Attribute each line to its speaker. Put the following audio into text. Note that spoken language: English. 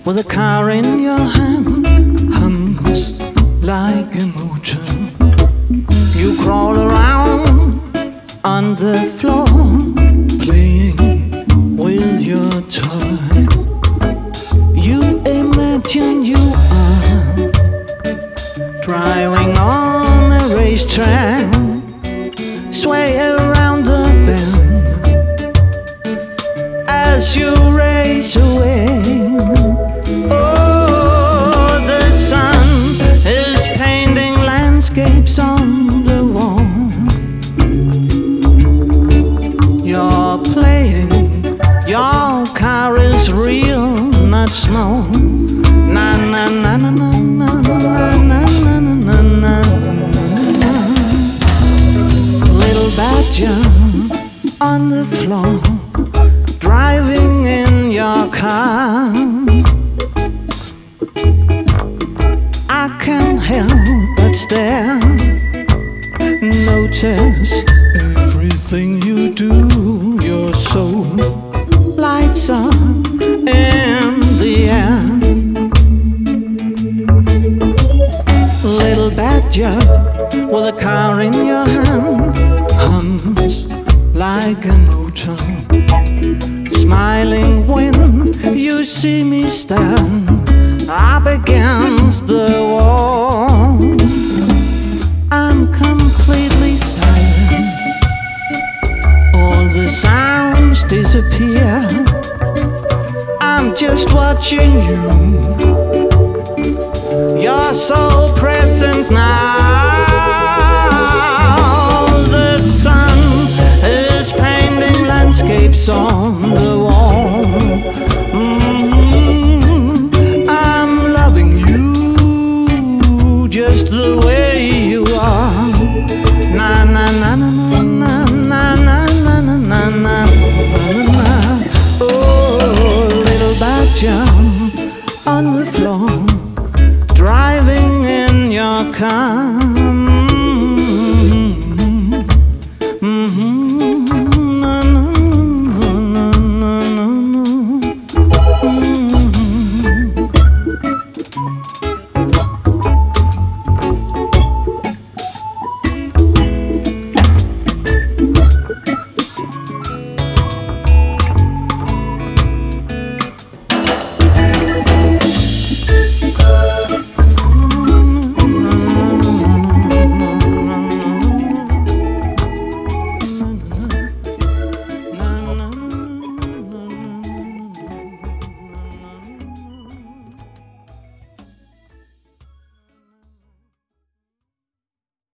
Speaker 1: with a car in your hand, hums like a motor. You crawl around on the floor, playing with your toy. You imagine you are driving on a racetrack, sway around the bend as you race away. Oh, the sun is painting landscapes on the wall. You're playing, your car is real, not small. Na na na na na na na na na na na. Little badger on the floor, driving in your car. I can't help but stare, notice everything you do. Your soul lights up in the air. Little badger with a car in your hand, hums like a motor. Smiling when you see me stand up against the wall. I'm completely silent, all the sounds disappear. I'm just watching you, you're so present now. The sun is painting landscapes on